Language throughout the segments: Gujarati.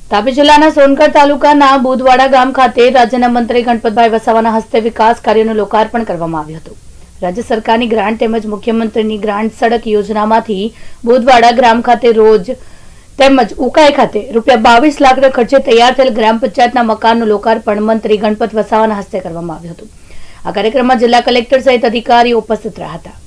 તાપી જિલ્લાના સોનગઢ તાલુકાના બુધવાડા ગામ ખાતે રાજ્યના મંત્રી ગણપતભાઈ વસાવાના હસ્તે વિકાસ કાર્યોનું લોકાર્પણ કરવામાં આવ્યું હતું। રાજ્ય સરકારની ગ્રાન્ટ તેમજ મુખ્યમંત્રીની ગ્રાન્ટ સડક યોજનામાંથી બુધવાડા ગ્રામ ખાતે રોજ તેમજ ઉકાઈ ખાતે ₹22 લાખના ખર્ચે તૈયાર થયેલ ગ્રામ પંચાયતના મકાનનું લોકાર્પણ મંત્રી ગણપત વસાવાના હસ્તે કરવામાં આવ્યું હતું। આ કાર્યક્રમમાં જિલ્લા કલેક્ટર સહિત અધિકારીઓ ઉપસ્થિત રહ્યા હતા।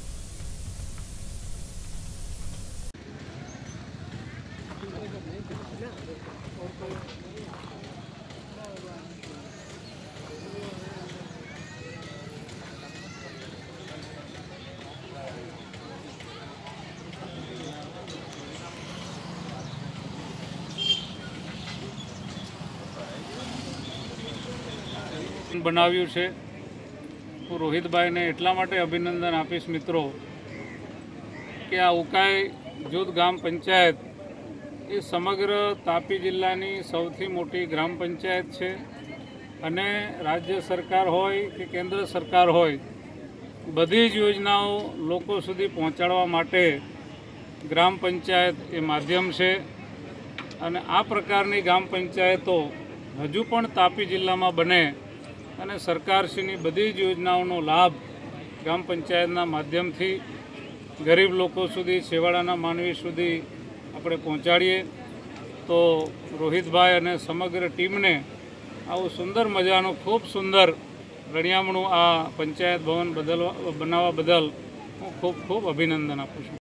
बनाव्યું છે। હું રોહિતભાઈને એટલા માટે અભિનંદન આપીશ મિત્રો કે આ ઉકાઈ જૂથ ગામ પંચાયત એ સમગ્ર તાપી જિલ્લાની સૌથી મોટી ગ્રામ પંચાયત છે અને રાજ્ય સરકાર હોય કે કેન્દ્ર સરકાર હોય બધી જ યોજનાઓ લોકો સુધી પહોંચાડવા માટે ગ્રામ પંચાયત એ માધ્યમ છે અને આ પ્રકારની ગ્રામ પંચાયતો હજુ પણ તાપી જિલ્લામાં બને અને સરકારશ્રીની બધી જ યોજનાઓનો લાભ ગ્રામ પંચાયતના માધ્યમથી ગરીબ લોકો સુધી, છેવાડાના માનવી સુધી આપણે પહોંચાડીએ તો રોહિતભાઈ અને સમગ્ર ટીમને આવું સુંદર મજાનું ખૂબ સુંદર રળિયામણું આ પંચાયત ભવન બનાવવા બદલ હું ખૂબ ખૂબ અભિનંદન આપું છું।